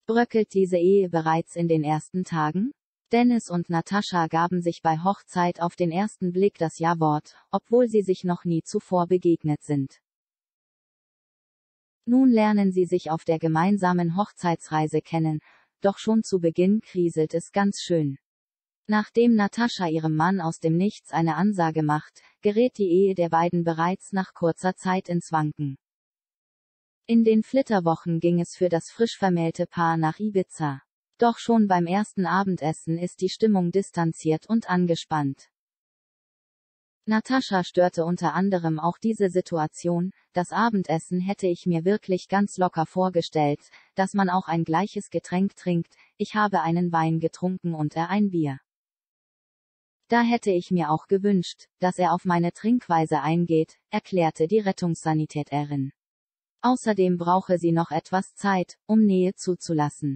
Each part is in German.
Bröckelt diese Ehe bereits in den ersten Tagen? Dennis und Natascha gaben sich bei Hochzeit auf den ersten Blick das Ja-Wort, obwohl sie sich noch nie zuvor begegnet sind. Nun lernen sie sich auf der gemeinsamen Hochzeitsreise kennen, doch schon zu Beginn kriselt es ganz schön. Nachdem Natascha ihrem Mann aus dem Nichts eine Ansage macht, gerät die Ehe der beiden bereits nach kurzer Zeit ins Wanken. In den Flitterwochen ging es für das frisch vermählte Paar nach Ibiza. Doch schon beim ersten Abendessen ist die Stimmung distanziert und angespannt. Natascha störte unter anderem auch diese Situation: Das Abendessen hätte ich mir wirklich ganz locker vorgestellt, dass man auch ein gleiches Getränk trinkt, ich habe einen Wein getrunken und er ein Bier. Da hätte ich mir auch gewünscht, dass er auf meine Trinkweise eingeht, erklärte die Rettungssanitäterin. Außerdem brauche sie noch etwas Zeit, um Nähe zuzulassen.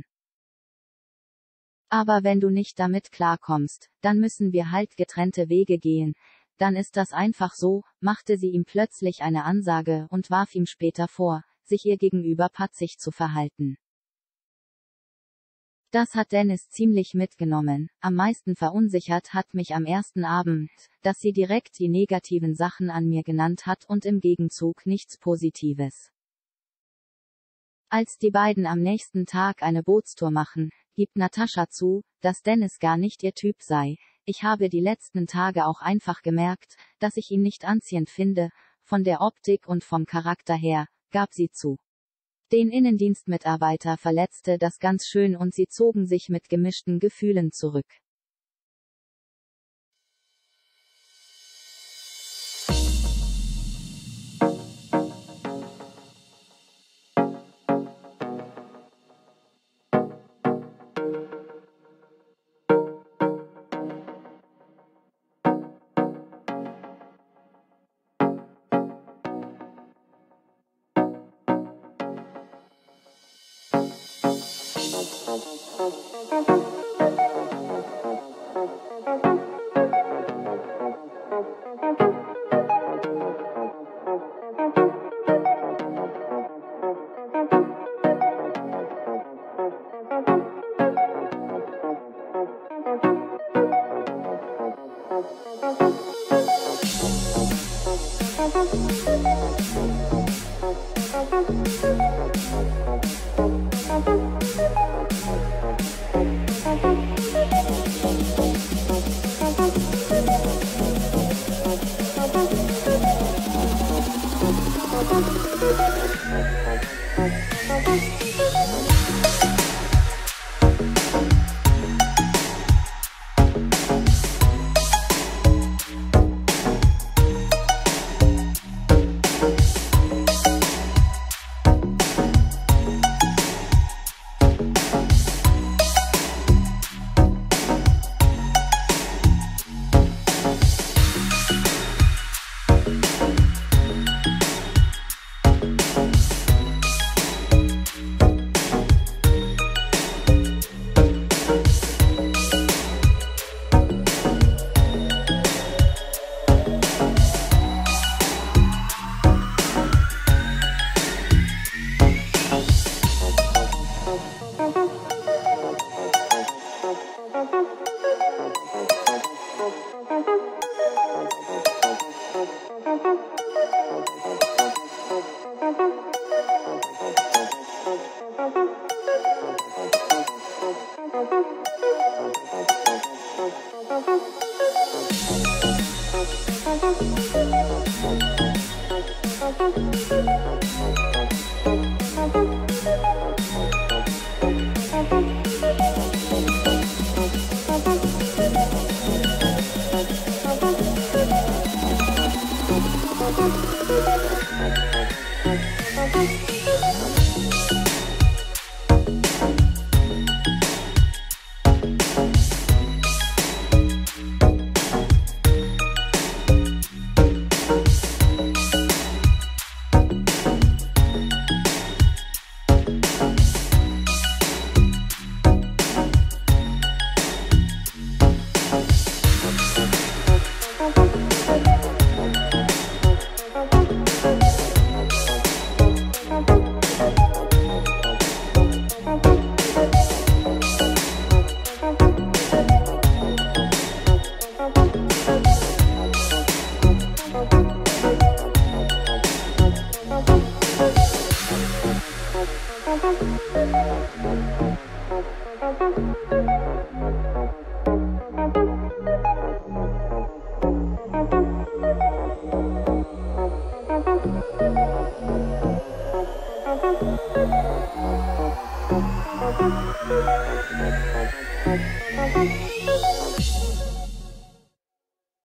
Aber wenn du nicht damit klarkommst, dann müssen wir halt getrennte Wege gehen, dann ist das einfach so, machte sie ihm plötzlich eine Ansage und warf ihm später vor, sich ihr gegenüber patzig zu verhalten. Das hat Dennis ziemlich mitgenommen. Am meisten verunsichert hat mich am ersten Abend, dass sie direkt die negativen Sachen an mir genannt hat und im Gegenzug nichts Positives. Als die beiden am nächsten Tag eine Bootstour machen, gibt Natascha zu, dass Dennis gar nicht ihr Typ sei. Ich habe die letzten Tage auch einfach gemerkt, dass ich ihn nicht anziehend finde, von der Optik und vom Charakter her, gab sie zu. Den Innendienstmitarbeiter verletzte das ganz schön und sie zogen sich mit gemischten Gefühlen zurück.